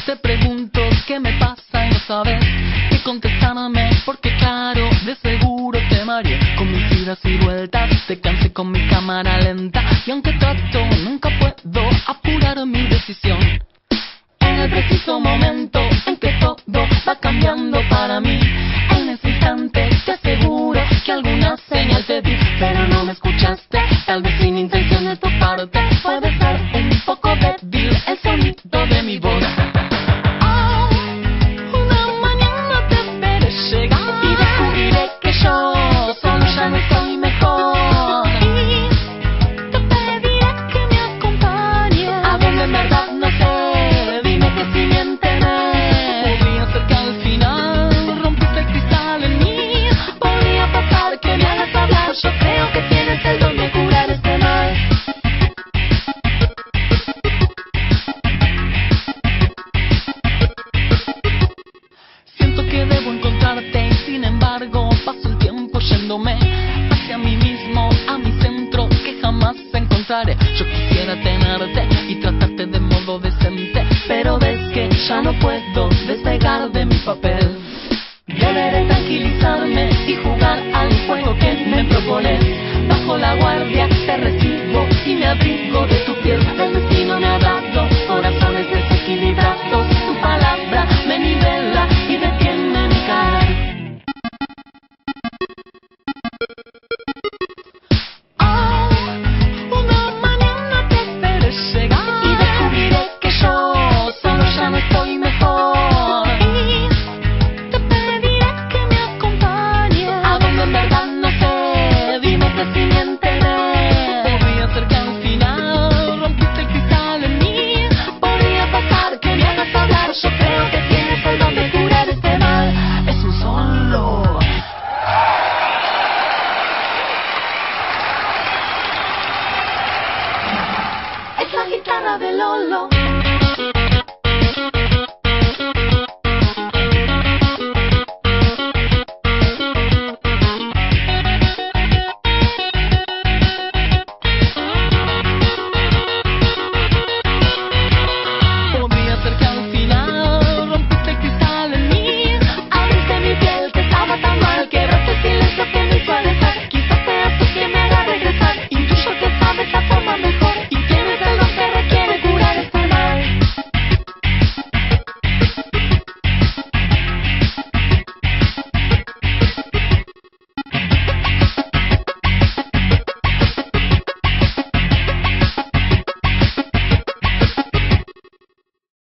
Te pregunto qué me pasa y no sabes qué contestarme, porque claro, de seguro te mareé con mis idas y vueltas, te cansé con mi cámara lenta, y aunque trato nunca puedo apurar mi decisión. En el preciso momento en que todo va cambiando para mí, en ese instante te aseguro que alguna señal te di, pero no me escuchaste, tal vez sin intención de tu parte. Puede ser un poco débil el sonido de mi voz. Oh, una mañana te veré llegar y descubriré que yo solo ya no estoy mejor. Y te pediré que me acompañes a donde en verdad no sé. Dime que si miénteme. Podría ser que al final rompiste el cristal en mí. Podría pasar que me hagas hablar. Yo creo que tienes el don de curar este mal. Siento que debo encontrarte y sin embargo paso el tiempo yéndome hacia mí mismo, a mi centro que jamás encontraré. Yo quisiera tenerte y tratarte de modo decente, pero ves que ya no puedo despegar de mi papel. Deberé tranquilizarme y jugar al juego que me propones. Bajo la guardia